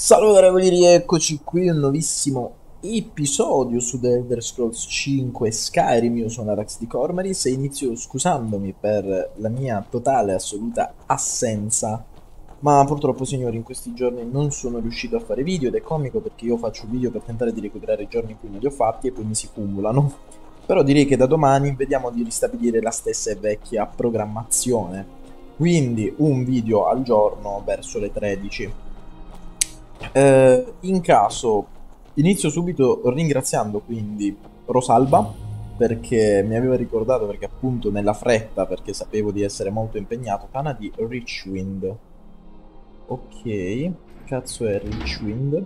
Salve ragazzi, rieccoci qui, un nuovissimo episodio su The Elder Scrolls 5 Skyrim. Io sono Arax di Cormaris e inizio scusandomi per la mia totale e assoluta assenza, ma purtroppo signori in questi giorni non sono riuscito a fare video ed è comico perché io faccio video per tentare di recuperare i giorni in cui non li ho fatti e poi mi si cumulano. Però direi che da domani vediamo di ristabilire la stessa e vecchia programmazione, quindi un video al giorno verso le 13. In caso, inizio subito ringraziando quindi Rosalba perché mi aveva ricordato, perché appunto nella fretta, perché sapevo di essere molto impegnato, Tana di Richwind. Ok, cazzo è Richwind?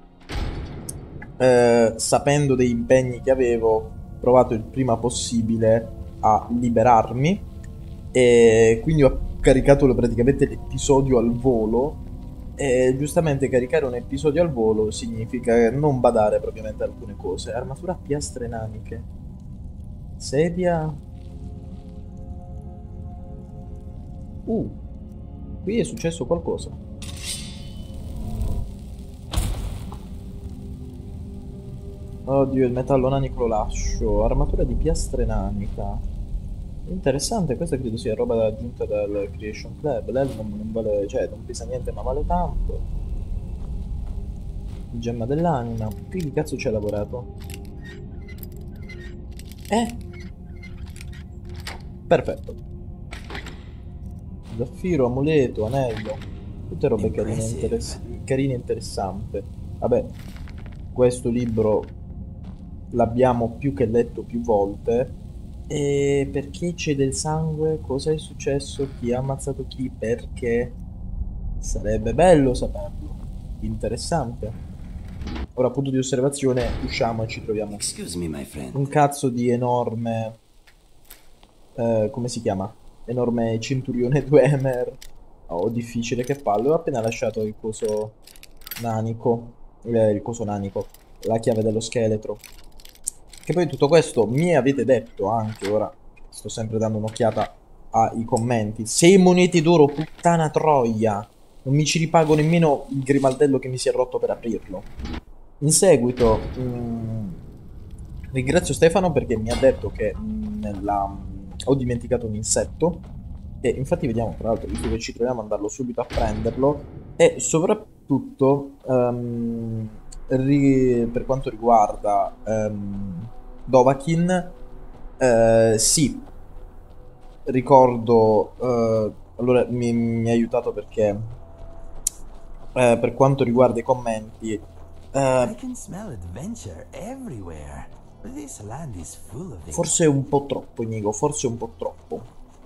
Sapendo degli impegni che avevo, ho provato il prima possibile a liberarmi e quindi ho caricato praticamente l'episodio al volo. E giustamente caricare un episodio al volo significa non badare propriamente ad alcune cose. Armatura a piastre naniche. Sedia. Qui è successo qualcosa. Oddio, il metallo nanico lo lascio. Armatura di piastre nanica. Interessante, questa credo sia roba aggiunta dal Creation Club. L'elmo non vale, cioè non pesa niente ma vale tanto. Gemma dell'anima. Qui chi cazzo ci ha lavorato? Perfetto. Zaffiro, amuleto, anello. Tutte robe carine e interessanti. Vabbè, questo libro l'abbiamo più che letto più volte. E perché c'è del sangue? Cosa è successo? Chi ha ammazzato chi? Perché? Sarebbe bello saperlo. Interessante. Ora, punto di osservazione, usciamo e ci troviamo un cazzo di enorme... come si chiama? Enorme centurione Dwemer. Oh, difficile, che palle. Ho appena lasciato il coso nanico. Il coso nanico. La chiave dello scheletro. Che poi tutto questo mi avete detto anche, ora sto sempre dando un'occhiata ai commenti. 6 monete d'oro, puttana troia! Non mi ci ripago nemmeno il grimaldello che mi si è rotto per aprirlo. In seguito ringrazio Stefano perché mi ha detto che ho dimenticato un insetto. E infatti vediamo, tra l'altro, visto che ci troviamo, andarlo subito a prenderlo. E soprattutto per quanto riguarda Dovahkiin, sì, ricordo, allora mi ha aiutato perché per quanto riguarda i commenti, forse un po' troppo, Inigo, forse un po' troppo.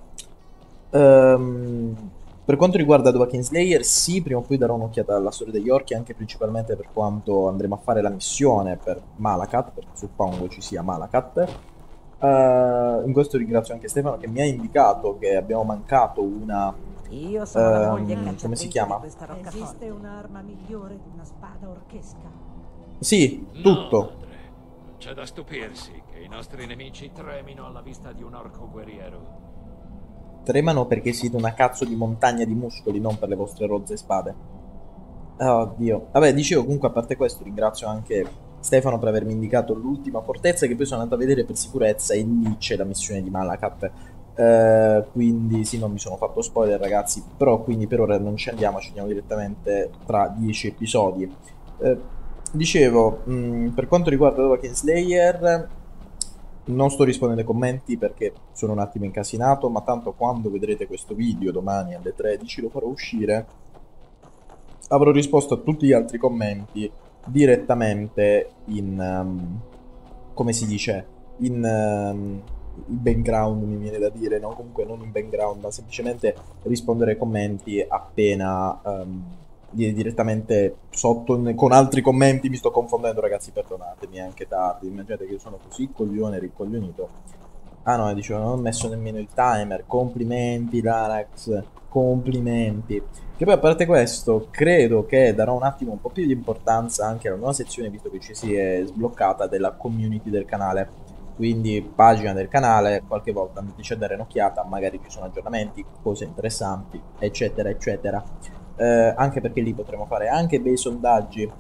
Per quanto riguarda Dovahkiin Slayer, sì, prima o poi darò un'occhiata alla storia degli orchi, anche principalmente per quanto andremo a fare la missione per Malakat, perché suppongo ci sia Malakat. In questo ringrazio anche Stefano che mi ha indicato che abbiamo mancato una... Io sono la moglie come si chiama? di questa roccaforte. Esiste un'arma migliore di una spada orchesca? Sì, tutto. No, madre. C'è da stupirsi che i nostri nemici tremino alla vista di un orco guerriero. Tremano perché siete una cazzo di montagna di muscoli, non per le vostre rozze spade. Oddio. Vabbè, dicevo, comunque, a parte questo, ringrazio anche Stefano per avermi indicato l'ultima fortezza che poi sono andato a vedere per sicurezza e lì c'è la missione di Malakat. Quindi sì, non mi sono fatto spoiler ragazzi, però quindi per ora non ci andiamo direttamente tra 10 episodi. Dicevo, per quanto riguarda Dovahkiin Slayer, non sto rispondendo ai commenti perché sono un attimo incasinato, ma tanto quando vedrete questo video domani alle 13 lo farò uscire, avrò risposto a tutti gli altri commenti direttamente in, come si dice, in background mi viene da dire, no? Comunque non in background, ma semplicemente rispondere ai commenti appena direttamente sotto con altri commenti. Mi sto confondendo ragazzi, perdonatemi, è anche tardi, immaginate che io sono così coglione, rincoglionito. Ah no, dicevo, non ho messo nemmeno il timer, complimenti Larax, complimenti. Che poi a parte questo, credo che darò un attimo un po' più di importanza anche alla nuova sezione, visto che ci si è sbloccata, della community del canale. Quindi pagina del canale, qualche volta andateci a dare un'occhiata, magari ci sono aggiornamenti, cose interessanti, eccetera, eccetera. anche perché lì potremo fare anche bei sondaggi.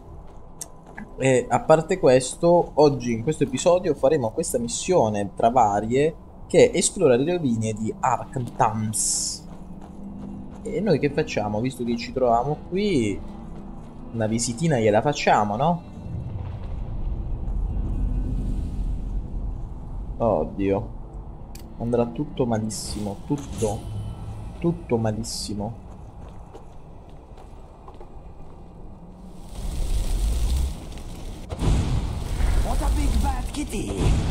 E a parte questo, oggi in questo episodio faremo questa missione tra varie, che è esplorare le rovine di Arkhams. E noi che facciamo? Visto che ci troviamo qui, una visitina gliela facciamo, no? Oddio, andrà tutto malissimo, tutto malissimo. What a big bad kitty!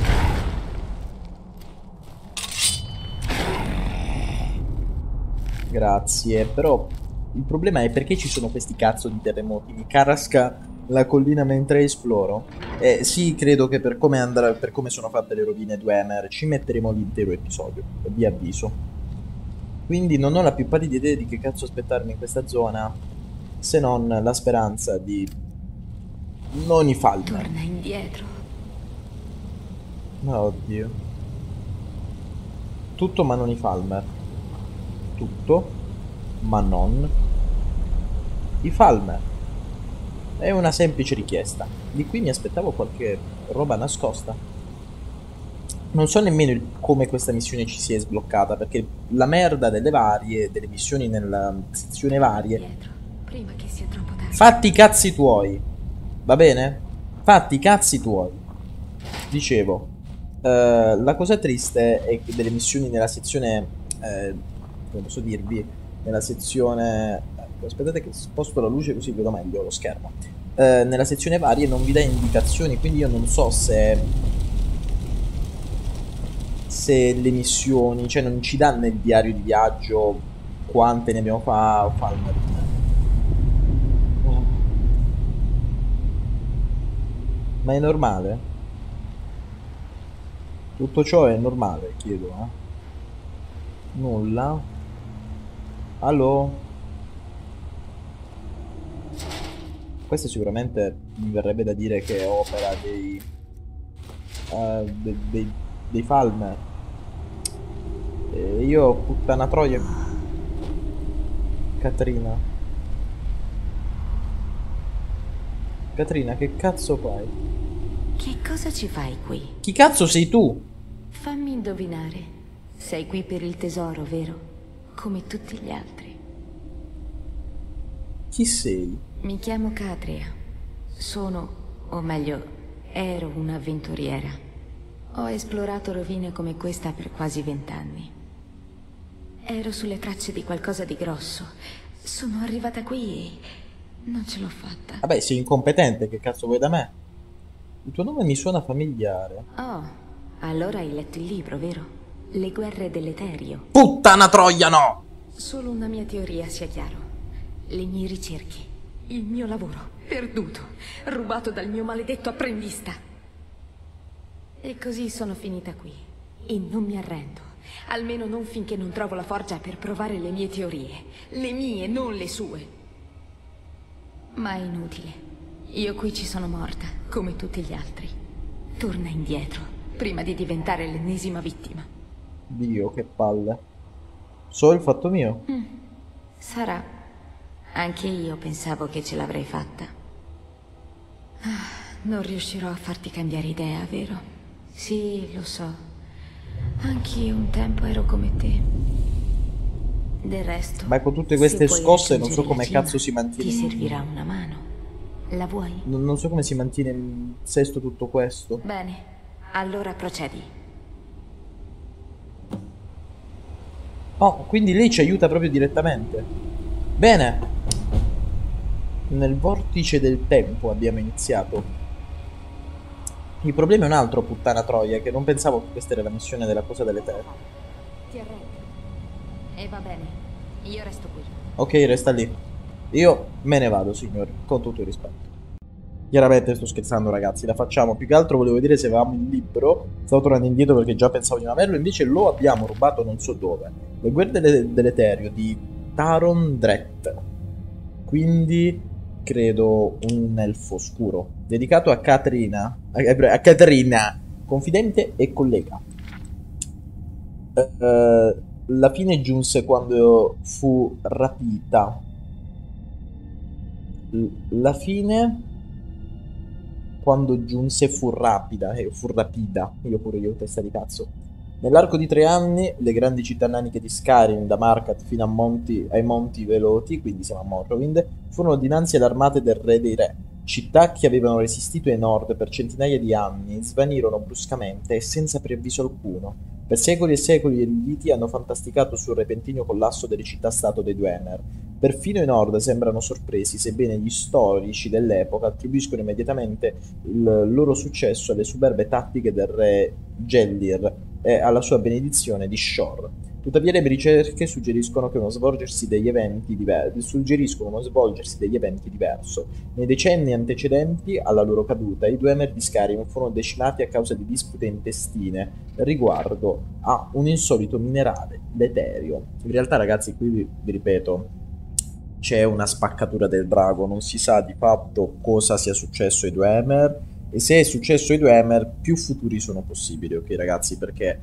Grazie, però il problema è perché ci sono questi cazzo di terremoti. Mi carrasca la collina mentre esploro. Sì, credo che per come andrà, per come sono fatte le rovine Dwemer, ci metteremo l'intero episodio, vi avviso. Quindi non ho la più pallida idea di che cazzo aspettarmi in questa zona, se non la speranza di non i falmer. Torna indietro. Oddio. Tutto ma non i falmer. Tutto ma non i falmer. È una semplice richiesta. Di qui mi aspettavo qualche roba nascosta. Non so nemmeno come questa missione ci sia sbloccata, perché la merda delle missioni nella sezione varie. Indietro, prima che sia troppo tardi. Fatti i cazzi tuoi. Va bene? Fatti i cazzi tuoi. Dicevo, la cosa triste è che delle missioni nella sezione, come posso dirvi, nella sezione, aspettate che sposto la luce così vedo meglio lo schermo, nella sezione varie non vi dà indicazioni, quindi io non so se le missioni, cioè non ci dà nel diario di viaggio quante ne abbiamo fatto. Ma è normale? Tutto ciò è normale, chiedo, Nulla. Allo? Questo sicuramente mi verrebbe da dire che è opera dei Falmer. E io, puttana troia. Catrina. Catrina, che cazzo fai? Che cosa ci fai qui? Chi cazzo sei tu? Fammi indovinare. Sei qui per il tesoro, vero? Come tutti gli altri. Chi sei? Mi chiamo Katria. Sono, o meglio, ero un'avventuriera. Ho esplorato rovine come questa per quasi 20 anni. Ero sulle tracce di qualcosa di grosso. Sono arrivata qui e non ce l'ho fatta. Vabbè, sei incompetente, che cazzo vuoi da me? Il tuo nome mi suona familiare. Oh, allora hai letto il libro, vero? Le guerre dell'Eterio. Puttana troia, no! Solo una mia teoria, sia chiaro. Le mie ricerche, il mio lavoro, perduto, rubato dal mio maledetto apprendista. E così sono finita qui. E non mi arrendo. Almeno non finché non trovo la forgia per provare le mie teorie. Le mie, non le sue. Ma è inutile. Io qui ci sono morta, come tutti gli altri. Torna indietro, prima di diventare l'ennesima vittima. Dio, che palle. So il fatto mio. Sarà. Anche io pensavo che ce l'avrei fatta. Non riuscirò a farti cambiare idea, vero? Sì, lo so. Anch'io un tempo ero come te. Del resto, Ma con tutte queste se puoi scosse non so raggiungere come la cima, cazzo si mantiene. Ti servirà una mano. La vuoi? Non so come si mantiene in sesto tutto questo. Bene, allora procedi. Oh, quindi lei ci aiuta proprio direttamente. Bene. Nel vortice del tempo abbiamo iniziato. Il problema è un altro, puttana troia, che non pensavo che questa era la missione della cosa delle terre. Ti arrendi. E va bene, io resto qui. Ok, resta lì. Io me ne vado, signori, con tutto il rispetto. Chiaramente sto scherzando, ragazzi, la facciamo. Più che altro volevo vedere se avevamo il libro. Stavo tornando indietro perché già pensavo di non averlo, invece lo abbiamo rubato non so dove. Le guerre dell'Eterio di Taron Dret. Quindi credo un elfo scuro dedicato a Catrina, a Catrina, confidente e collega. La fine giunse quando fu rapita La fine, quando giunse, fu rapida, fu rapida, io testa di cazzo. Nell'arco di 3 anni, le grandi città naniche di Skyrim, da Markat fino ai Monti Veloti, quindi siamo a Morrowind, furono dinanzi alle armate del re dei re. Città che avevano resistito ai Nord per centinaia di anni svanirono bruscamente e senza preavviso alcuno. Per secoli e secoli gli eruditi hanno fantasticato sul repentino collasso delle città-stato dei Dwemer. Perfino i Nord sembrano sorpresi, sebbene gli storici dell'epoca attribuiscono immediatamente il loro successo alle superbe tattiche del re Gellir e alla sua benedizione di Shor. Tuttavia le mie ricerche suggeriscono uno svolgersi degli eventi diverso. Nei decenni antecedenti alla loro caduta, i Dwemer di Skyrim furono decimati a causa di dispute intestine riguardo a un insolito minerale, l'eterio. In realtà, ragazzi, qui vi ripeto, c'è una spaccatura del drago, non si sa di fatto cosa sia successo ai Dwemer, e se è successo ai Dwemer, più futuri sono possibili, ok ragazzi, perché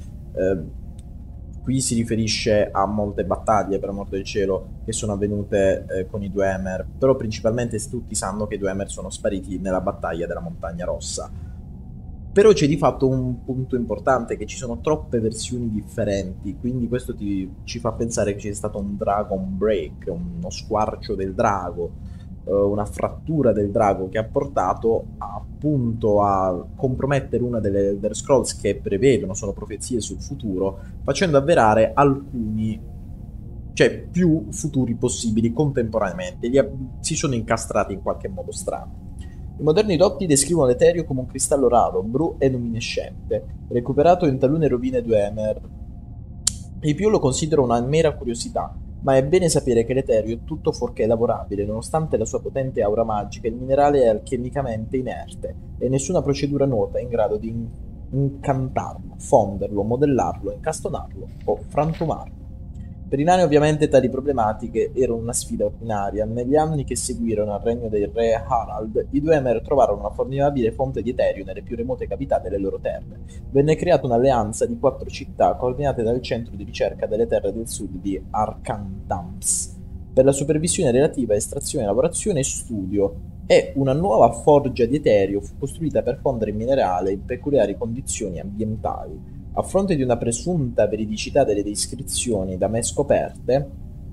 qui si riferisce a molte battaglie, per amor del cielo, che sono avvenute con i Dwemer, però principalmente tutti sanno che i Dwemer sono spariti nella battaglia della Montagna Rossa. Però c'è di fatto un punto importante, che ci sono troppe versioni differenti, quindi questo ci fa pensare che ci sia stato un Dragon Break, uno squarcio del drago, una frattura del drago che ha portato appunto a compromettere una delle Elder Scrolls che prevedono, sono profezie sul futuro, facendo avverare alcuni, cioè più futuri possibili contemporaneamente, si sono incastrati in qualche modo strano. I moderni dotti descrivono l'Eterio come un cristallo raro, blu e luminescente, recuperato in talune rovine Dwemer. I più lo considerano una mera curiosità, ma è bene sapere che l'Eterio è tutto fuorché lavorabile. Nonostante la sua potente aura magica, il minerale è alchemicamente inerte e nessuna procedura nota è in grado di incantarlo, fonderlo, modellarlo, incastonarlo o frantumarlo. Per i nani ovviamente tali problematiche erano una sfida ordinaria. Negli anni che seguirono al regno del re Harald, i Dwemer trovarono una formidabile fonte di Eterio nelle più remote cavità delle loro terre. Venne creata un'alleanza di 4 città coordinate dal centro di ricerca delle terre del sud di Arkandams per la supervisione relativa a estrazione, lavorazione e studio, e una nuova forgia di Eterio fu costruita per fondere il minerale in peculiari condizioni ambientali. A fronte di una presunta veridicità delle descrizioni da me scoperte,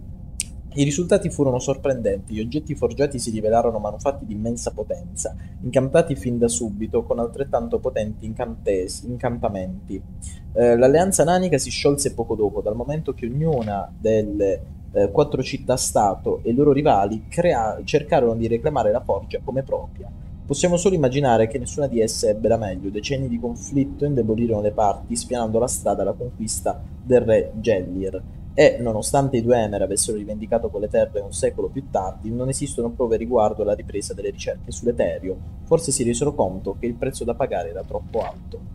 i risultati furono sorprendenti. Gli oggetti forgiati si rivelarono manufatti di immensa potenza, incantati fin da subito con altrettanto potenti incantamenti. L'alleanza nanica si sciolse poco dopo, dal momento che ognuna delle 4 città-stato e i loro rivali cercarono di reclamare la forgia come propria. Possiamo solo immaginare che nessuna di esse ebbe la meglio. Decenni di conflitto indebolirono le parti, spianando la strada alla conquista del re Gellir. E, nonostante i Dwemer avessero rivendicato quelle terre un secolo più tardi, non esistono prove riguardo alla ripresa delle ricerche sull'Eterio. Forse si resero conto che il prezzo da pagare era troppo alto.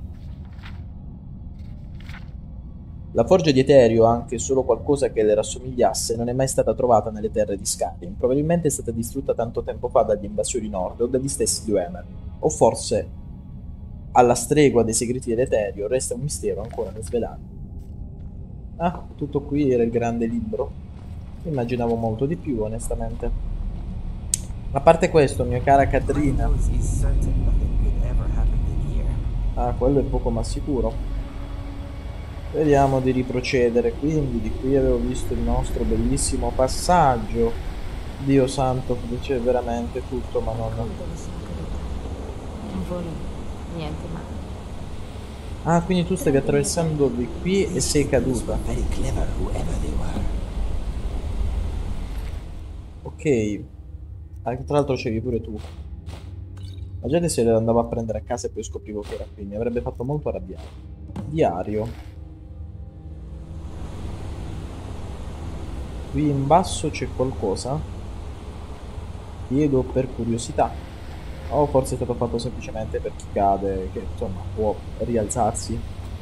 La forgia di Eterio, anche solo qualcosa che le rassomigliasse, non è mai stata trovata nelle terre di Skyrim. Probabilmente è stata distrutta tanto tempo fa dagli invasori nord o dagli stessi Dwemer. O forse, alla stregua dei segreti dell'Eterio, resta un mistero ancora da svelare. Ah, tutto qui era il grande libro. Immaginavo molto di più, onestamente. A parte questo, mia cara Katrina... Ah, quello è poco ma sicuro. Vediamo di riprocedere, quindi di qui avevo visto il nostro bellissimo passaggio. Dio santo, c'è veramente tutto, ma non... Non volo, niente male. Ah, quindi tu stavi attraversando di qui e sei caduta. Very clever, whoever they were. Ok. Ah, tra l'altro c'eri pure tu. La gente se le andava a prendere a casa e poi scoprivo che era qui. Mi avrebbe fatto molto arrabbiare. Diario. Qui in basso c'è qualcosa? Chiedo per curiosità. O forse è stato fatto semplicemente per chi cade, che insomma può rialzarsi.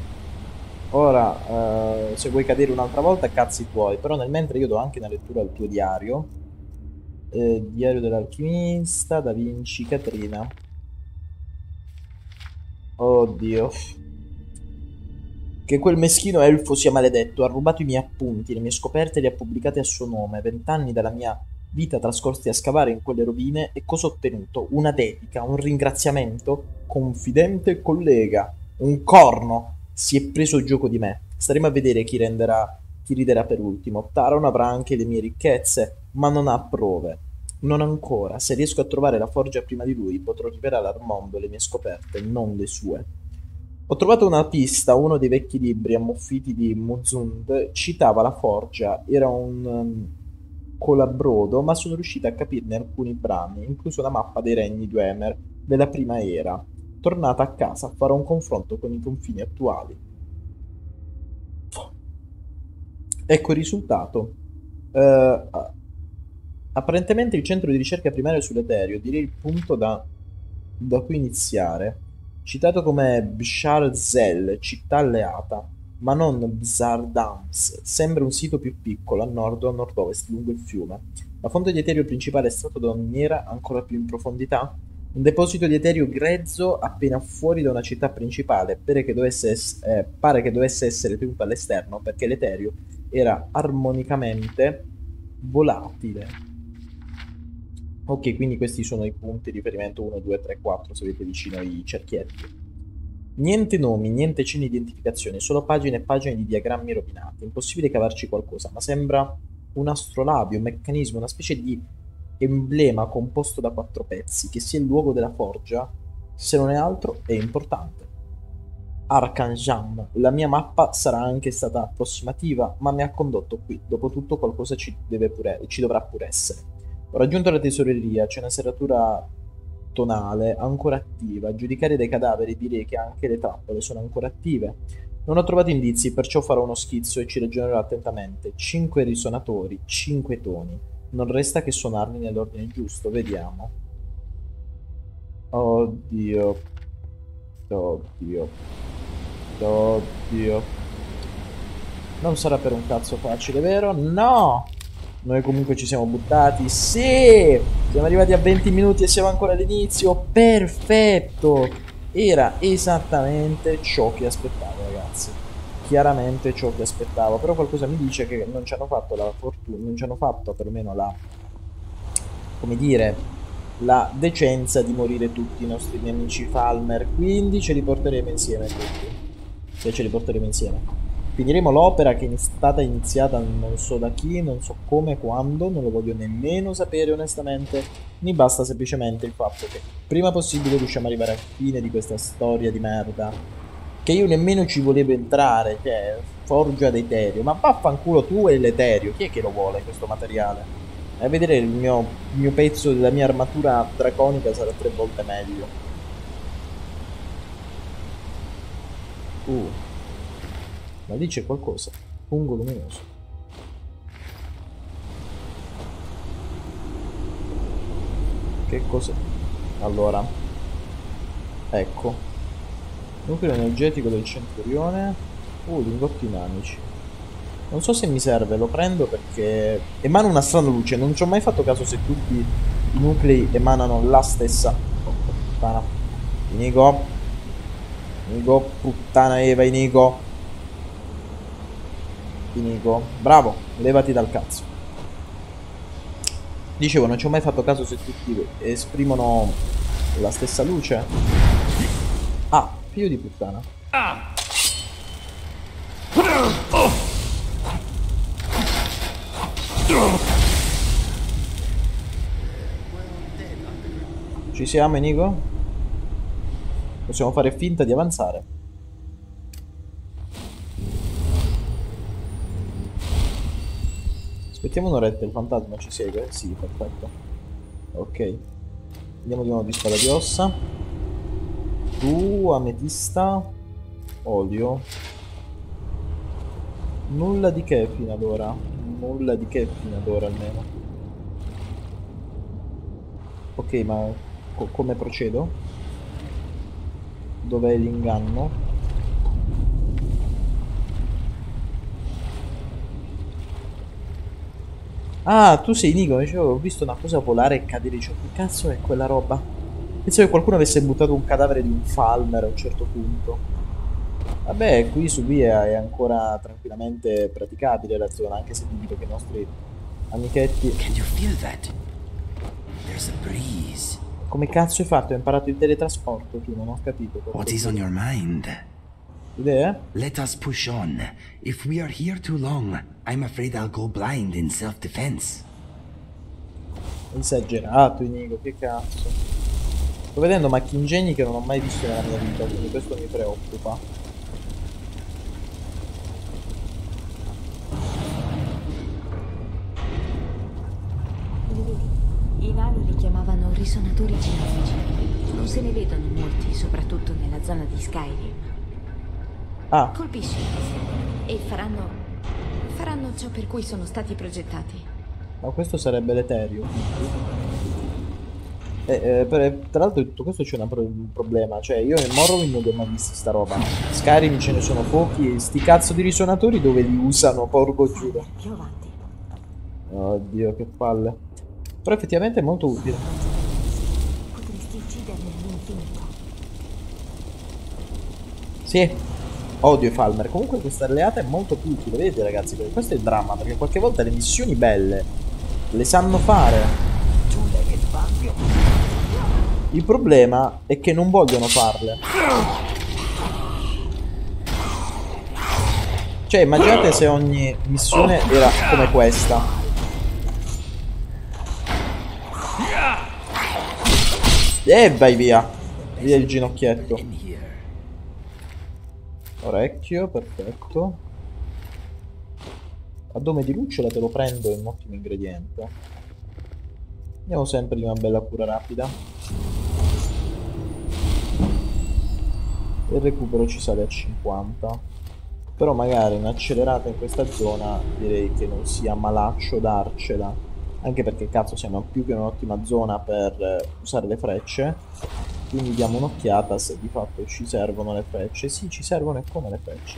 Ora, se vuoi cadere un'altra volta, cazzi tuoi. Però nel mentre io do anche una lettura al tuo diario. Diario dell'alchimista, Da Vinci, Katrina. Oddio. Che quel meschino elfo sia maledetto, ha rubato i miei appunti, le mie scoperte le ha pubblicate a suo nome, 20 anni dalla mia vita trascorsi a scavare in quelle rovine e cosa ho ottenuto? Una dedica, un ringraziamento, confidente collega, un corno. Si è preso gioco di me. Staremo a vedere chi riderà per ultimo. Taron avrà anche le mie ricchezze, ma non ha prove. Non ancora. Se riesco a trovare la forgia prima di lui, potrò rivelare al mondo le mie scoperte, non le sue. Ho trovato una pista, uno dei vecchi libri ammuffiti di Muzund citava la forgia, era un colabrodo, ma sono riuscito a capirne alcuni brani, incluso la mappa dei regni Dwemer della prima era. Tornata a casa, farò un confronto con i confini attuali. Ecco il risultato. Eh, apparentemente il centro di ricerca primario sull'Eterio, direi il punto da cui iniziare. Citato come Bsharzel, città alleata, ma non Bzardams. Sembra un sito più piccolo, a nord o a nord-ovest, lungo il fiume. La fonte di Eterio principale è estratto da una miniera ancora più in profondità. Un deposito di Eterio grezzo appena fuori da una città principale. Pare che dovesse essere tenuto all'esterno perché l'Eterio era armonicamente volatile. Ok, quindi questi sono i punti di riferimento 1, 2, 3, 4, se vedete vicino i cerchietti. Niente nomi, niente cenni di identificazione, solo pagine e pagine di diagrammi rovinati. Impossibile cavarci qualcosa, ma sembra un astrolabio, un meccanismo, una specie di emblema composto da 4 pezzi, che sia il luogo della forgia, se non è altro, è importante. Arkanjam, la mia mappa sarà anche stata approssimativa, ma mi ha condotto qui. Dopotutto qualcosa ci dovrà pure essere. Ho raggiunto la tesoreria, c'è una serratura tonale ancora attiva. A giudicare dai cadaveri direi che anche le trappole sono ancora attive. Non ho trovato indizi, perciò farò uno schizzo e ci ragionerò attentamente. 5 risonatori, 5 toni. Non resta che suonarli nell'ordine giusto, vediamo. Oddio. Oddio. Oddio. Non sarà per un cazzo facile, vero? No! Noi comunque ci siamo buttati. Sì! Siamo arrivati a 20 minuti e siamo ancora all'inizio. Perfetto! Era esattamente ciò che aspettavo, ragazzi. Chiaramente ciò che aspettavo. Però qualcosa mi dice che non ci hanno fatto la fortuna. Non ci hanno fatto perlomeno la... come dire... la decenza di morire tutti i nostri amici Falmer. Quindi ce li porteremo insieme tutti. Se ce li porteremo insieme. Finiremo l'opera che è stata iniziata non so da chi, non so come, quando, non lo voglio nemmeno sapere onestamente, mi basta semplicemente il fatto che prima possibile riusciamo ad arrivare alla fine di questa storia di merda, che io nemmeno ci volevo entrare, che è Forgia d'Eterio, ma vaffanculo tu e l'Eterio, chi è che lo vuole questo materiale? A vedere il mio pezzo della mia armatura draconica sarà 3 volte meglio. Ma lì c'è qualcosa. Fungo luminoso. Che cos'è? Allora. Ecco. Nucleo energetico del centurione. Lingotti nanici. Non so se mi serve, lo prendo perché emana una strana luce. Non ci ho mai fatto caso se tutti i nuclei emanano la stessa. Oh, puttana. Inigo. Inigo, puttana Eva, Inigo. Inigo, bravo, levati dal cazzo. Dicevo, non ci ho mai fatto caso se tutti esprimono la stessa luce. Ah, figlio di puttana. Ci siamo, Inigo? Possiamo fare finta di avanzare. Aspettiamo un'oretta, il fantasma ci segue? Sì, perfetto. Ok. Andiamo di nuovo di spada di ossa. Tu, ametista. Olio. Nulla di che fino ad ora. Nulla di che fino ad ora almeno. Ok, ma come procedo? Dov'è l'inganno? Ah, tu sei Nico, invece ho visto una cosa volare e cadere, cioè, che cazzo è quella roba? Penso che qualcuno avesse buttato un cadavere di un Falmer a un certo punto. Vabbè, qui su via è ancora tranquillamente praticabile la zona, anche se dubito che i nostri Amichetti. Can you feel that? There's a breeze. Come cazzo hai fatto? Hai imparato il teletrasporto tu? Non ho capito. What is on your mind? Idee? Let us push on. If we are here too long, I'm afraid I'll go blind in self-defense. Esagerato, Inigo, che cazzo. Sto vedendo macchinegni che non ho mai visto nella mia vita, quindi questo mi preoccupa. I nani li chiamavano risonatori geofici. Non se ne vedono molti, soprattutto nella zona di Skyrim. Ah, Colpisci e faranno ciò per cui sono stati progettati. ma questo sarebbe l'Ethereum. Tra l'altro tutto questo c'è un problema. Cioè io nel Morrowind non ho mai visto sta roba. Skyrim ce ne sono pochi e sti cazzo di risonatori dove li usano, porco giuro. Più avanti. Oddio, che palle. Però effettivamente è molto utile. Potresti ucciderli all'infinito. Sì, odio i Falmer. Comunque questa alleata è molto più utile. Vedete ragazzi, perché questo è il dramma. Perché qualche volta le missioni belle le sanno fare. Il problema è che non vogliono farle. Cioè immaginate se ogni missione era come questa. E vai via. Via il ginocchietto. Orecchio, perfetto. Addome di lucciola te lo prendo, è un ottimo ingrediente. Andiamo sempre di una bella cura rapida. Il recupero ci sale a 50. Però magari un'accelerata in questa zona direi che non sia malaccio darcela. Anche perché cazzo siamo più che un'ottima zona per usare le frecce. Quindi diamo un'occhiata se di fatto ci servono le frecce. Sì, ci servono e come le frecce.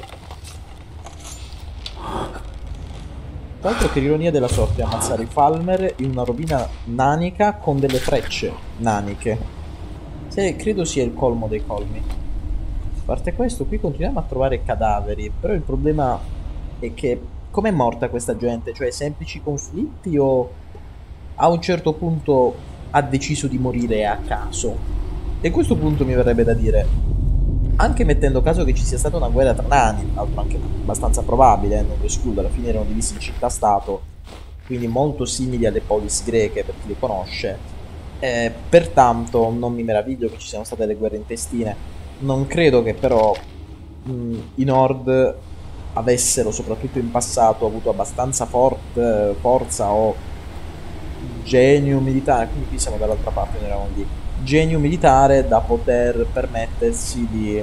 Tra l'altro che ironia della sorte ammazzare i Falmer in una rovina nanica con delle frecce naniche. Credo sia il colmo dei colmi. A parte questo, qui continuiamo a trovare cadaveri. Però il problema è che com'è morta questa gente? Cioè semplici conflitti o a un certo punto ha deciso di morire a caso? E a questo punto mi verrebbe da dire, anche mettendo caso che ci sia stata una guerra tra nani, altro anche abbastanza probabile, non lo escludo, alla fine erano divisi in città-stato, quindi molto simili alle polis greche per chi le conosce, pertanto non mi meraviglio che ci siano state le guerre intestine. Non credo che però i Nord avessero, soprattutto in passato, avuto abbastanza forza o genio militare, quindi qui siamo dall'altra parte, noi eravamo lì, genio militare da poter permettersi di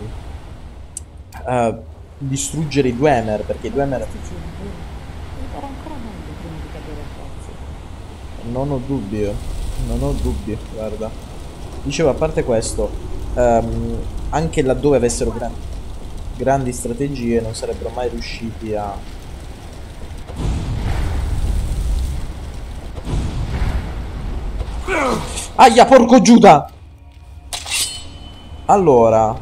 distruggere i Dwemer, perché i Dwemer... Era ancora meglio prima di cadere a pezzi. Non ho dubbi, guarda. Dicevo, a parte questo, anche laddove avessero grandi strategie non sarebbero mai riusciti a... Aia, porco Giuda! Allora...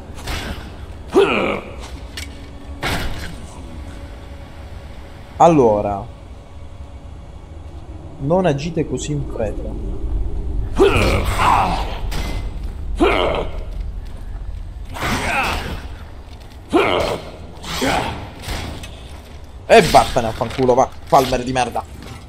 Non agite così in fretta. E vattene a fanculo, va, Falmer di merda.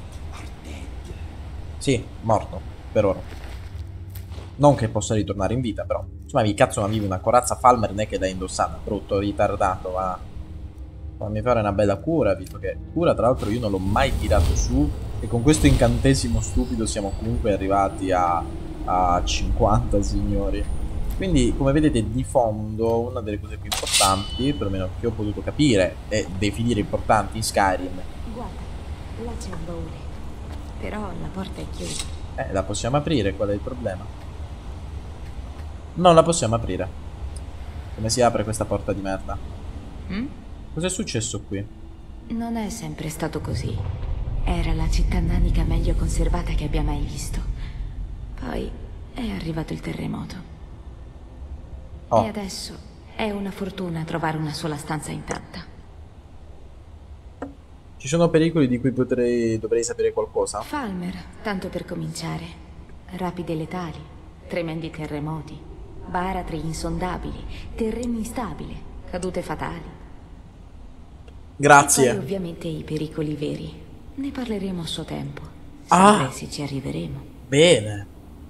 Sì, morto, per ora. Non che possa ritornare in vita, però. Insomma, mi cazzo, ma vivi una corazza Falmer, non è che l'hai indossata, brutto, ritardato, va. Fammi fare una bella cura, visto che cura, tra l'altro, io non l'ho mai tirato su. E con questo incantesimo stupido siamo comunque arrivati a 50, signori. Quindi, come vedete, di fondo, una delle cose più importanti, perlomeno che ho potuto capire e definire importanti in Skyrim. Guarda, là c'è un baule. Però la porta è chiusa. La possiamo aprire, qual è il problema? Non la possiamo aprire. Come si apre questa porta di merda? Cos'è successo qui? Non è sempre stato così. Era la città nanica meglio conservata che abbia mai visto. Poi è arrivato il terremoto. Oh. E adesso è una fortuna trovare una sola stanza intatta. Ci sono pericoli di cui dovrei sapere qualcosa? Falmer, tanto per cominciare. Rapide letali, tremendi terremoti, baratri insondabili, terreni instabili, cadute fatali. Grazie. E poi ovviamente i pericoli veri. Ne parleremo a suo tempo. Ah! Se ci arriveremo. Bene.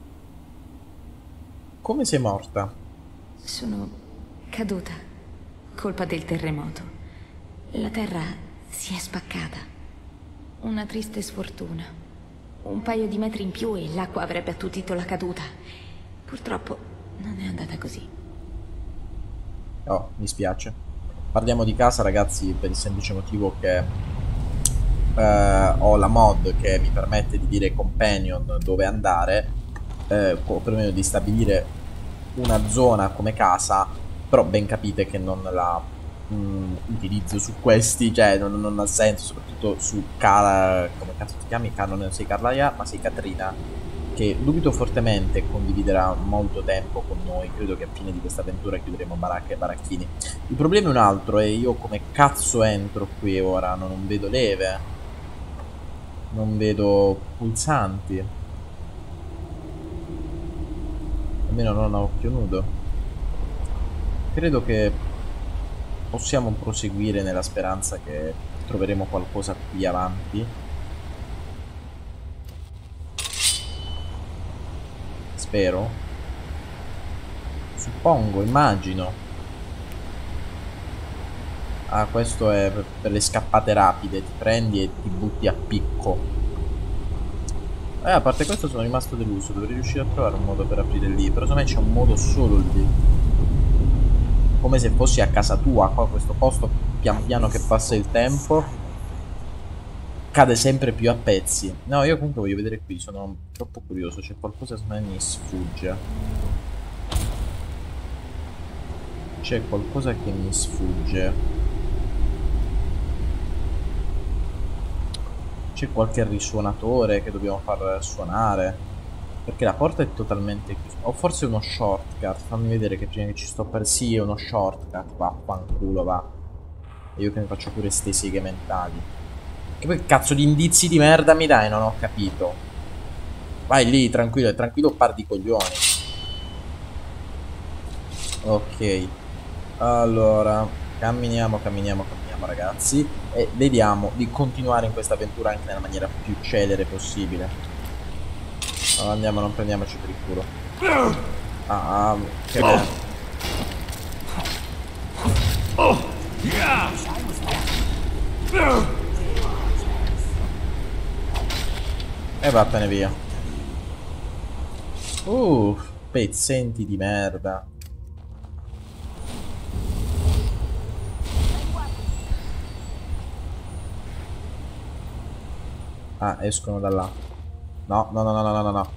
Come sei morta? Sono caduta. Colpa del terremoto. La terra si è spaccata. Una triste sfortuna. Un paio di metri in più e l'acqua avrebbe attutito la caduta. Purtroppo non è andata così. Oh, mi spiace. Parliamo di casa, ragazzi, per il semplice motivo che ho la mod che mi permette di dire companion dove andare, o perlomeno di stabilire una zona come casa, però ben capite che non la utilizzo su questi, cioè non ha senso, soprattutto su come cazzo ti chiami? Non sei Carlaia, ma sei Katrina, che dubito fortemente condividerà molto tempo con noi. Credo che a fine di questa avventura chiuderemo baracche e baracchini. Il problema è un altro, e io come cazzo entro qui ora? Non vedo leve, non vedo pulsanti, almeno non a occhio nudo. Credo che possiamo proseguire nella speranza che troveremo qualcosa qui avanti. Spero. Suppongo, immagino. Ah, questo è per le scappate rapide. Ti prendi e ti butti a picco. A parte questo sono rimasto deluso. Dovrei riuscire a trovare un modo per aprire lì. Però secondo me c'è un modo solo lì. Come se fossi a casa tua. Qua questo posto, pian piano che passa il tempo, cade sempre più a pezzi. No, io comunque voglio vedere qui. Sono troppo curioso. C'è qualcosa che mi sfugge. C'è qualcosa che mi sfugge. C'è qualche risuonatore che dobbiamo far suonare, perché la porta è totalmente chiusa. O forse uno shortcut. Fammi vedere che prima che ci sto per... Sì, è uno shortcut. Vaffanculo, va. E io che mi faccio pure ste seghe mentali. Che poi cazzo di indizi di merda mi dai? Non ho capito. Vai lì, tranquillo, tranquillo, par di coglioni. Ok. Allora, camminiamo, ragazzi, e vediamo di continuare in questa avventura anche nella maniera più celere possibile. Allora, andiamo, non prendiamoci per il culo. Ah, che bello. E vattene via. Pezzenti di merda. Ah, escono da là. No, no, no, no, no, no, no.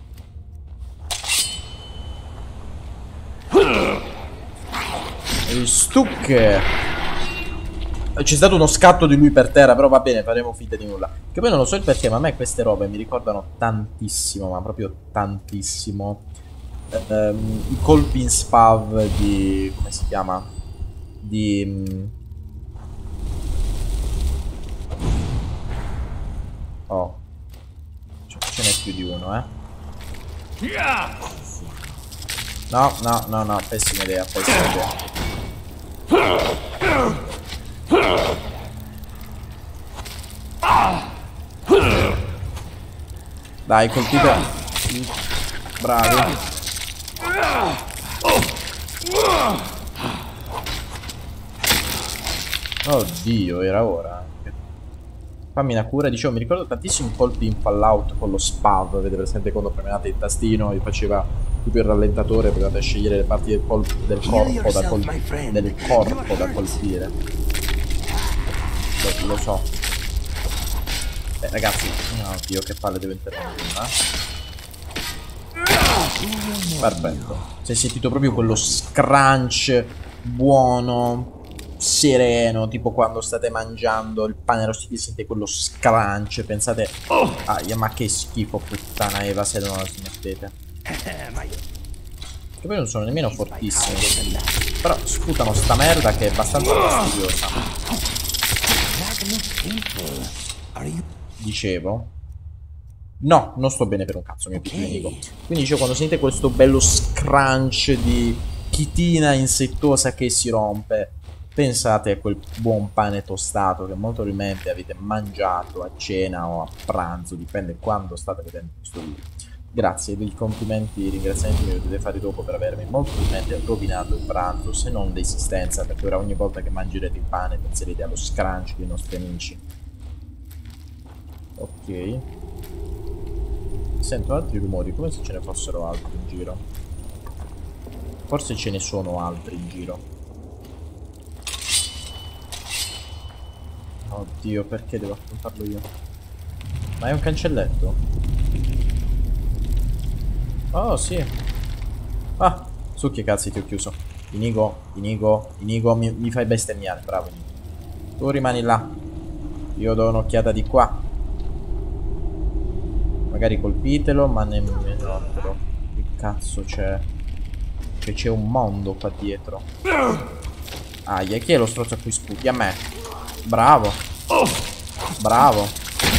Stuck. C'è stato uno scatto di lui per terra, però va bene, faremo finta di nulla. Che poi non lo so il perché, ma a me queste robe mi ricordano tantissimo, ma proprio tantissimo, i colpi in spav di... come si chiama? Di... Oh, ce n'è più di uno, eh. No, no, no, no, pessima idea, pessima idea. Dai, colpite. Bravi. Oddio, era ora. Fammi una cura. Dicevo, mi ricordo tantissimi colpi in Fallout con lo spav. Avete presente quando premevate il tastino e faceva tipo il rallentatore, potevate scegliere le parti del corpo da colpire. Lo so. Ragazzi, oddio, che palle, devo interrompere. Perfetto. Si è sentito proprio quello scrunch buono, sereno, tipo quando state mangiando il pane arrostito e sente quello scrunch. Pensate, ma che schifo, puttana Eva, se non la smettete. Che poi non sono nemmeno fortissimi, però sputano sta merda che è abbastanza fastidiosa. Are you Dicevo. No, non sto bene per un cazzo, mio piccolo okay? amico. Quindi dicevo, quando sentite questo bello scrunch di chitina insettosa che si rompe, pensate a quel buon pane tostato che molto probabilmente avete mangiato a cena o a pranzo, dipende quando state vedendo questo video. Grazie dei complimenti, ringraziamenti mi potete fare dopo per avermi molto probabilmente rovinato il pranzo, se non l'esistenza, perché ora ogni volta che mangerete il pane penserete allo scrunch dei nostri amici. Ok. Sento altri rumori, come se ce ne fossero altri in giro. Forse ce ne sono altri in giro. Oddio, perché devo affrontarlo io? Ma è un cancelletto? Oh, sì. Ah, su che cazzi ti ho chiuso. Inigo, mi fai bestemmiare, bravo Inigo. Tu rimani là. Io do un'occhiata di qua. Magari colpitelo, ma nemmeno altro. Che cazzo c'è? Che c'è un mondo qua dietro. Aia, chi è lo strozzo a cui sputi? A me. Bravo. Bravo.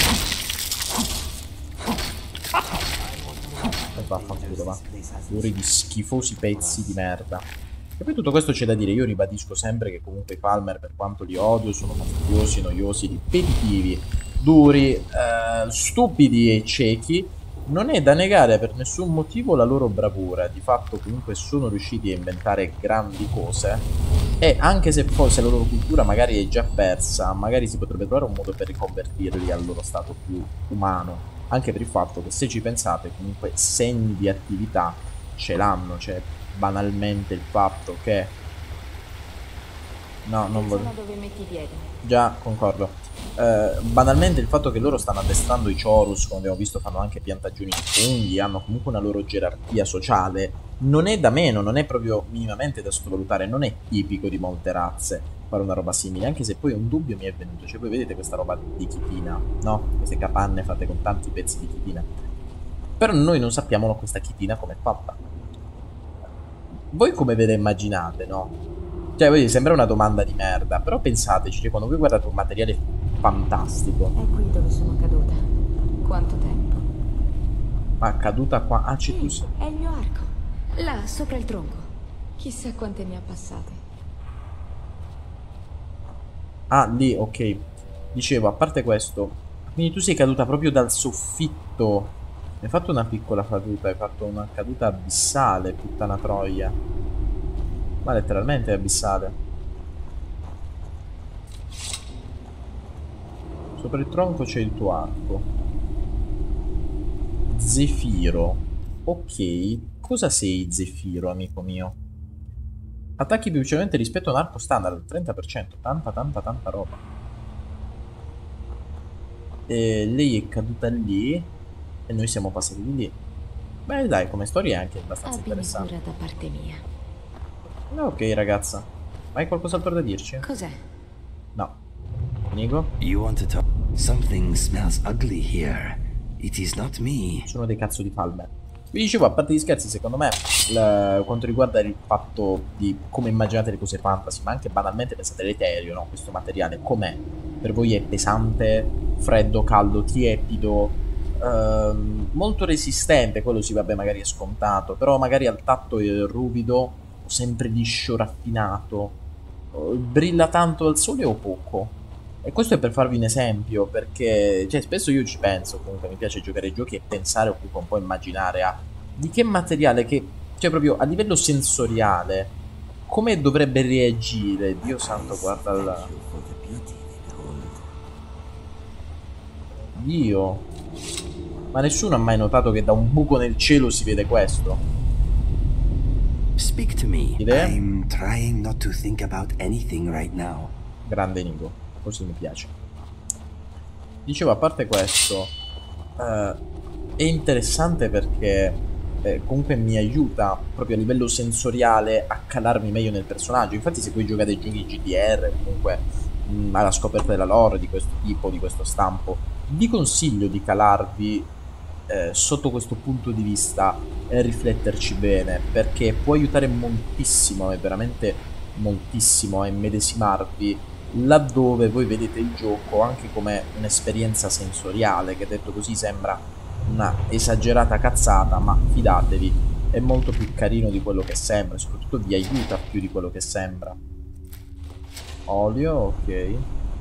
E vaffanculo, va. Fiori di schifosi pezzi di merda. E poi tutto questo c'è da dire. Io ribadisco sempre che comunque i Palmer, per quanto li odio, sono fastidiosi, noiosi, ripetitivi, duri, stupidi e ciechi. Non è da negare per nessun motivo la loro bravura. Di fatto comunque sono riusciti a inventare grandi cose. E anche se forse la loro cultura magari è già persa, magari si potrebbe trovare un modo per riconvertirli al loro stato più umano. Anche per il fatto che, se ci pensate, comunque segni di attività ce l'hanno. Cioè, banalmente il fatto che... No, non voglio... dove metti i piedi. Già, concordo. Banalmente il fatto che loro stanno addestrando i Chorus, come abbiamo visto, fanno anche piantagioni di funghi, hanno comunque una loro gerarchia sociale, non è da meno, non è proprio minimamente da sottovalutare, non è tipico di molte razze fare una roba simile, anche se poi un dubbio mi è venuto. Cioè, voi vedete questa roba di chitina, no? Queste capanne fatte con tanti pezzi di chitina. Però noi non sappiamo questa chitina come è fatta. Voi come ve la immaginate, no? Cioè, voi sembra una domanda di merda, però pensateci, cioè, quando voi guardate un materiale fantastico. È qui dove sono caduta. Quanto tempo? Ma caduta qua? Ah, c'è tu. Sì, è il mio arco. Là, sopra il tronco. Chissà quante ne ha passate. Ah, lì, ok. Dicevo, a parte questo, quindi tu sei caduta proprio dal soffitto. Hai fatto una piccola caduta, hai fatto una caduta abissale, puttana troia. Ma letteralmente è abissale. Sopra il tronco c'è il tuo arco. Zefiro. Ok, cosa sei Zefiro, amico mio? Attacchi più velocemente rispetto a un arco standard, al 30%. Tanta roba. E lei è caduta lì e noi siamo passati di lì. Beh, dai, come storia è anche abbastanza Abbi interessante. cura da parte mia. Ok, ragazza. Hai qualcos'altro da dirci? Cos'è? No. Inigo? You want to talk? Something smells ugly here. It is not me. Sono dei cazzo di Palmer. Vi dicevo, a parte gli scherzi, secondo me, quanto riguarda il fatto di come immaginate le cose fantasy, ma anche banalmente pensate all'etereo, no? Questo materiale, com'è? Per voi è pesante, freddo, caldo, tiepido, molto resistente, quello sì, vabbè, magari è scontato, però magari al tatto è ruvido, sempre liscio, raffinato, brilla tanto al sole o poco? E questo è per farvi un esempio, perché cioè, spesso io ci penso, comunque mi piace giocare ai giochi e pensare o comunque un po' immaginare a di che materiale, che cioè proprio a livello sensoriale, come dovrebbe reagire. Dio santo, guarda il... Dio. Ma nessuno ha mai notato che da un buco nel cielo si vede questo? Speak to me. Idea? I'm trying not to think about anything right now. Grande Nico. Così mi piace. Dicevo, a parte questo, è interessante perché comunque mi aiuta proprio a livello sensoriale a calarmi meglio nel personaggio. Infatti, se voi giocate giochi GDR, comunque alla scoperta della lore di questo tipo, di questo stampo, vi consiglio di calarvi sotto questo punto di vista e rifletterci bene, perché può aiutare moltissimo, e veramente moltissimo, a immedesimarvi laddove voi vedete il gioco anche come un'esperienza sensoriale, che detto così sembra una esagerata cazzata, ma fidatevi, è molto più carino di quello che sembra, soprattutto vi aiuta più di quello che sembra. Olio, ok.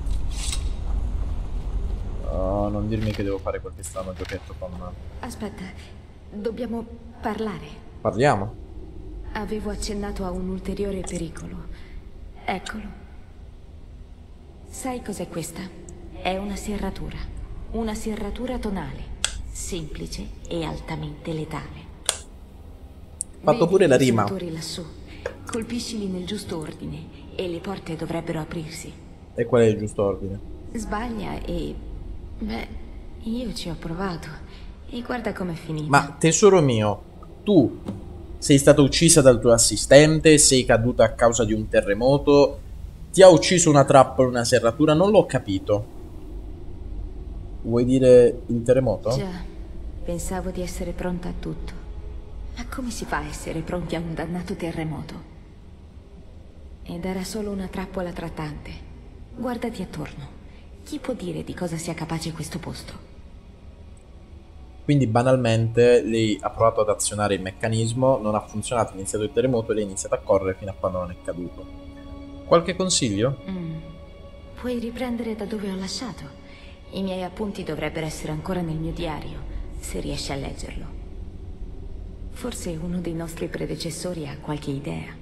Oh, non dirmi che devo fare qualche strano giochetto con... Aspetta, dobbiamo parlare. Parliamo. Avevo accennato a un ulteriore pericolo. Eccolo. Sai cos'è questa? È una serratura. Una serratura tonale. Semplice e altamente letale. Fatto pure la rima. Vedi i lassù. Colpiscili nel giusto ordine e le porte dovrebbero aprirsi. E qual è il giusto ordine? Sbaglia e... beh, io ci ho provato. E guarda com'è finita. Ma tesoro mio, tu sei stata uccisa dal tuo assistente, sei caduta a causa di un terremoto, ti ha ucciso una trappola, una serratura, non l'ho capito. Vuoi dire il terremoto? Già, pensavo di essere pronta a tutto. Ma come si fa a essere pronti a un dannato terremoto? Ed era solo una trappola trattante. Guardati attorno. Chi può dire di cosa sia capace questo posto? Quindi banalmente lei ha provato ad azionare il meccanismo, non ha funzionato, è iniziato il terremoto e lei ha iniziato a correre fino a quando non è caduto. Qualche consiglio? Puoi riprendere da dove ho lasciato. I miei appunti dovrebbero essere ancora nel mio diario, se riesci a leggerlo. Forse uno dei nostri predecessori ha qualche idea.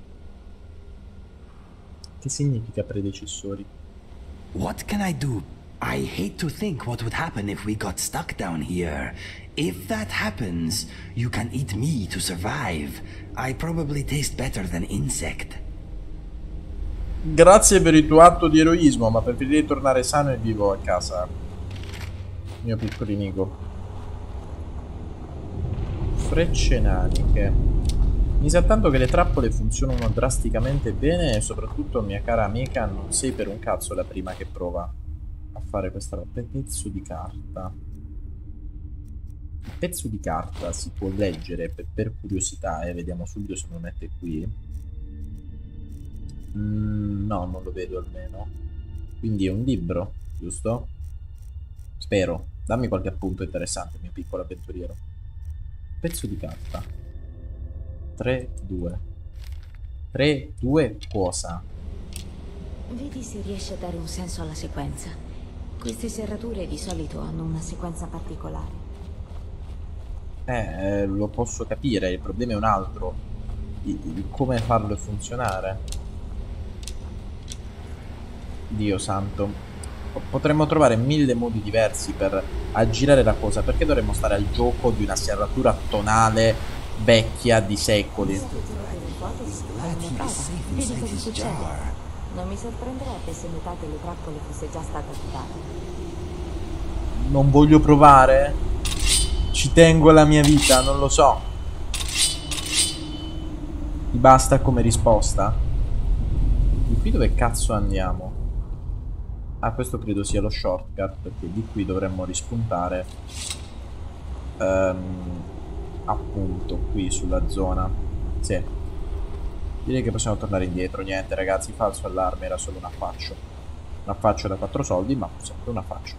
Che significa predecessori? What can I do? I hate to think what would happen if we got stuck down here. If that happens, you can eat me to survive. I probably taste better than insect. Grazie per il tuo atto di eroismo, ma preferirei tornare sano e vivo a casa. Mio piccolinico. Frecce naniche. Mi sa tanto che le trappole funzionano drasticamente bene e soprattutto, mia cara amica, non sei per un cazzo la prima che prova a fare questa roba. Pezzo di carta. Il pezzo di carta si può leggere per curiosità e vediamo subito se me lo mette qui. No, non lo vedo almeno. Quindi è un libro, giusto? Spero. Dammi qualche appunto interessante, mio piccolo avventuriero. Pezzo di carta. 3, 2. 3, 2, cosa? Vedi se riesci a dare un senso alla sequenza. Queste serrature di solito hanno una sequenza particolare. Lo posso capire, il problema è un altro. Come farlo funzionare. Dio santo. Potremmo trovare 1000 modi diversi per aggirare la cosa. Perché dovremmo stare al gioco di una serratura tonale vecchia di secoli? Vedi cosa succede. Non mi sorprenderebbe se metà delle trappole fosse già stata attivata. Non voglio provare? Ci tengo alla mia vita, non lo so. Ti basta come risposta? Di qui dove cazzo andiamo? Ah, questo credo sia lo shortcut, perché di qui dovremmo rispuntare appunto qui sulla zona. Sì. Direi che possiamo tornare indietro. Niente ragazzi, falso allarme, era solo un affaccio. Un affaccio da 4 soldi, ma sempre un affaccio.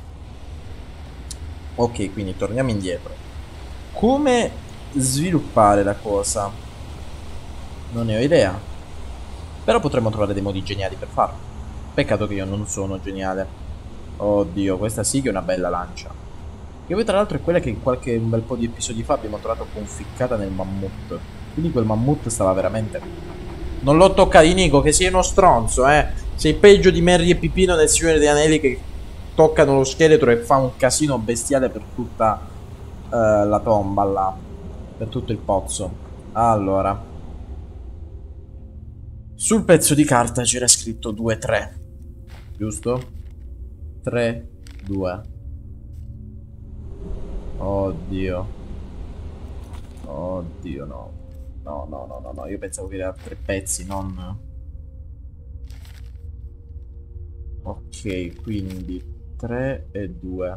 Ok, quindi torniamo indietro. Come sviluppare la cosa? Non ne ho idea. Però potremmo trovare dei modi geniali per farlo. Peccato che io non sono geniale. Oddio, questa sì che è una bella lancia. Che poi tra l'altro è quella che un bel po' di episodi fa abbiamo trovato conficcata nel mammut. Quindi quel mammut stava veramente... Non l'ho toccato, Nico, che sei uno stronzo, Sei peggio di Merry e Pipino nel Signore degli Anelli, che toccano lo scheletro e fa un casino bestiale per tutta la tomba là. Per tutto il pozzo. Allora. Sul pezzo di carta c'era scritto 2-3. Giusto? 3-2. Oddio. Oddio, no. No, io pensavo che era 3 pezzi, non... Ok, quindi 3 e 2.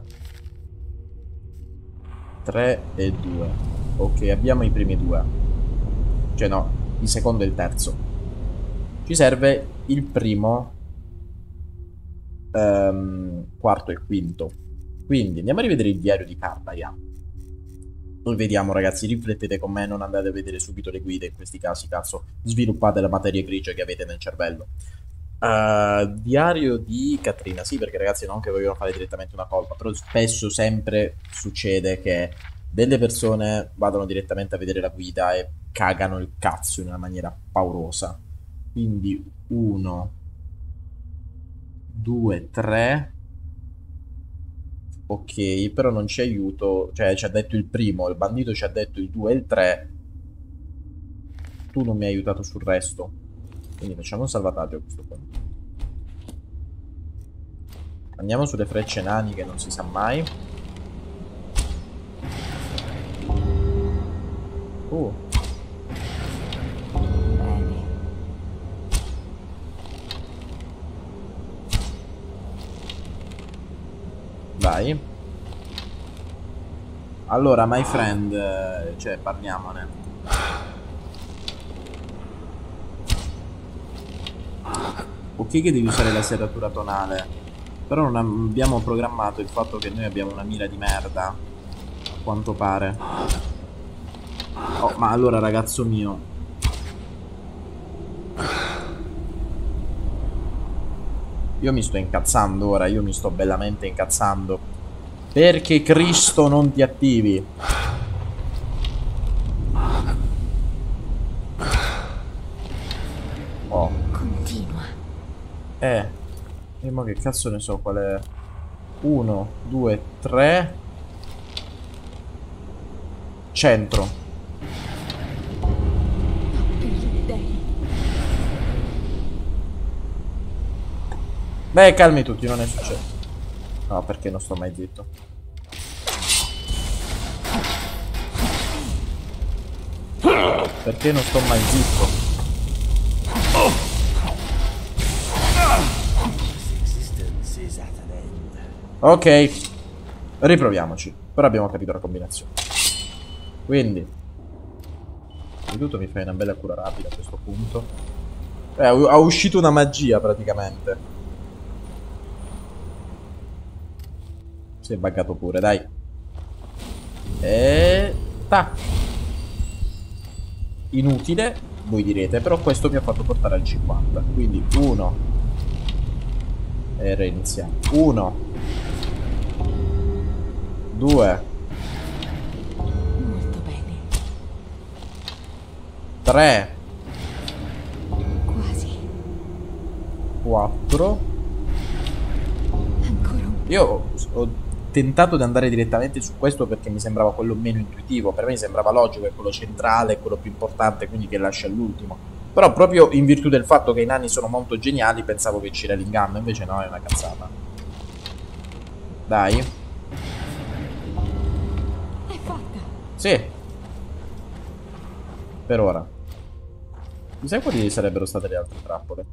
3 e 2. Ok, abbiamo i primi 2. Cioè no, il secondo e il terzo. Ci serve il primo quarto e quinto. Quindi andiamo a rivedere il diario di Cartaia. Vediamo ragazzi, riflettete con me, non andate a vedere subito le guide in questi casi, cazzo, sviluppate la materia grigia che avete nel cervello. Diario di Katrina, sì, perché ragazzi non che vogliono fare direttamente una colpa, però spesso sempre succede che delle persone vadano direttamente a vedere la guida e cagano il cazzo in una maniera paurosa. Quindi 1, 2, 3. Ok, però non ci aiuto, cioè ci ha detto il primo, il bandito ci ha detto il 2 e il 3. Tu non mi hai aiutato sul resto. Quindi facciamo un salvataggio a questo punto. Andiamo sulle frecce nani che non si sa mai. Bene. Vai. Allora, my friend, cioè parliamone. Ok che devi usare la serratura tonale, però non abbiamo programmato il fatto che noi abbiamo una mira di merda, a quanto pare. Oh, ma allora ragazzo mio, io mi sto incazzando ora, io mi sto bellamente incazzando. Perché Cristo non ti attivi? Oh. Continua. E ma che cazzo ne so qual è? 1, 2, 3. Centro. Per gli dei. Beh, calmi tutti, non è successo. No, perché non sto mai zitto. Perché non sto mai zitto? Ok, riproviamoci. Però abbiamo capito la combinazione. Quindi di tutto mi fai una bella cura rapida a questo punto. Ha uscito una magia praticamente. Si è buggato pure, dai. E tac. Inutile, voi direte, però questo mi ha fatto portare al 50. Quindi 1. E reiniziamo. 1, 2, Molto bene. 3, Quasi. 4. Ancora un po'. Io ho tentato di andare direttamente su questo perché mi sembrava quello meno intuitivo. Per me sembrava logico, è quello centrale, è quello più importante, quindi che lascia all'ultimo. Però proprio in virtù del fatto che i nani sono molto geniali pensavo che c'era l'inganno, invece no, è una cazzata. Dai. È fatta. Sì. Per ora. Chissà quali sarebbero state le altre trappole.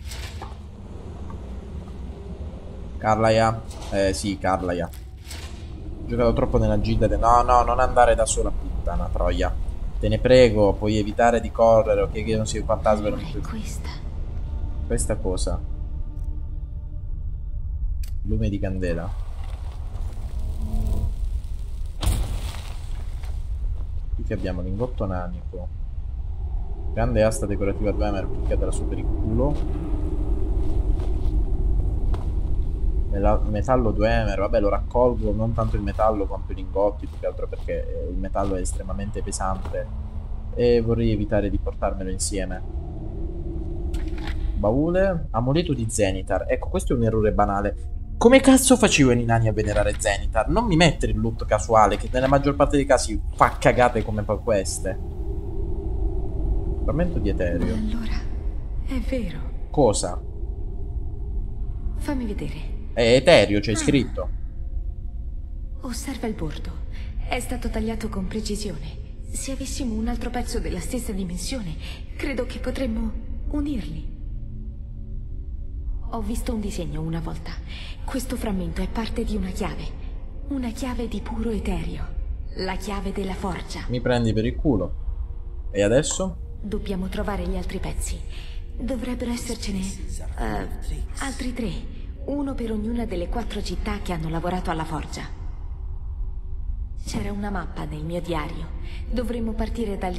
Carlaia. Sì, Carlaia. Ho giocato troppo nella gilda. No, no, non andare da sola, puttana troia. Te ne prego, puoi evitare di correre, ok? Che io non sia un fantasma. Allora è questa. Questa cosa. Lume di candela. Qui che abbiamo lingotto nanico. Grande asta decorativa 2 emer piccata su per il culo. Metallo 2 emer, vabbè lo raccolgo, non tanto il metallo quanto i lingotti, più che altro perché il metallo è estremamente pesante e vorrei evitare di portarmelo insieme. Baule, amuleto di Zenitar, ecco questo è un errore banale. Come cazzo facevano i nani a venerare Zenitar? Non mi mettere il loot casuale che nella maggior parte dei casi fa cagate come poi queste. Frammento di Eterio. Allora, è vero. Cosa? Fammi vedere. È Eterio, c'è scritto. Osserva il bordo. È stato tagliato con precisione. Se avessimo un altro pezzo della stessa dimensione, credo che potremmo unirli. Ho visto un disegno una volta. Questo frammento è parte di una chiave. Una chiave di puro eterio. La chiave della forgia. Mi prendi per il culo. E adesso? Dobbiamo trovare gli altri pezzi. Dovrebbero essercene altri 3. Uno per ognuna delle 4 città che hanno lavorato alla forgia. C'era una mappa nel mio diario. Dovremmo partire da lì.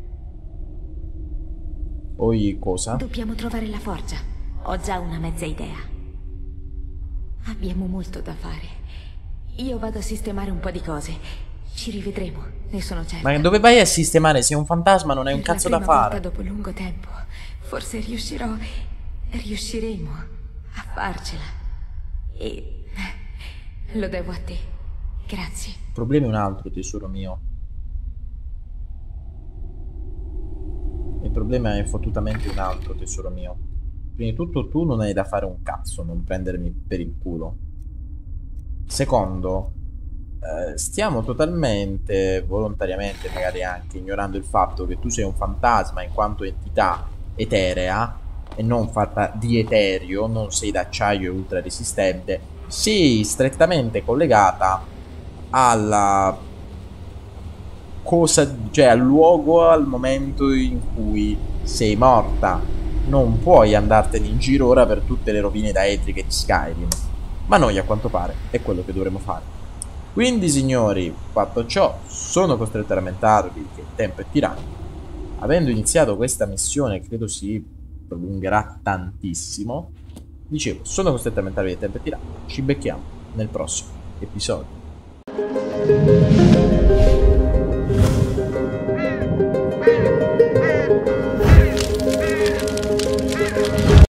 Poi cosa? Dobbiamo trovare la forgia. Ho già una mezza idea. Abbiamo molto da fare. Io vado a sistemare un po' di cose. Ci rivedremo, ne sono certa. Ma dove vai a sistemare? Sei un fantasma, non hai un cazzo da fare. Dopo lungo tempo, forse riusciremo a farcela. E lo devo a te. Grazie. Il problema è un altro, tesoro mio. Il problema è fottutamente un altro, tesoro mio. Prima di tutto tu non hai da fare un cazzo, non prendermi per il culo. Secondo, stiamo totalmente, volontariamente magari anche, ignorando il fatto che tu sei un fantasma in quanto entità eterea e non fatta di eterio, non sei d'acciaio e ultra resistente, sei strettamente collegata alla cosa, cioè al luogo, al momento in cui sei morta. Non puoi andartene in giro ora per tutte le rovine daedriche di Skyrim, ma noi a quanto pare è quello che dovremo fare. Quindi signori, fatto ciò, sono costretto a lamentarvi che il tempo è tiranno. Avendo iniziato questa missione, credo si prolungherà tantissimo. Dicevo, sono costretto a lamentarvi che il tempo è tiranno. Ci becchiamo nel prossimo episodio.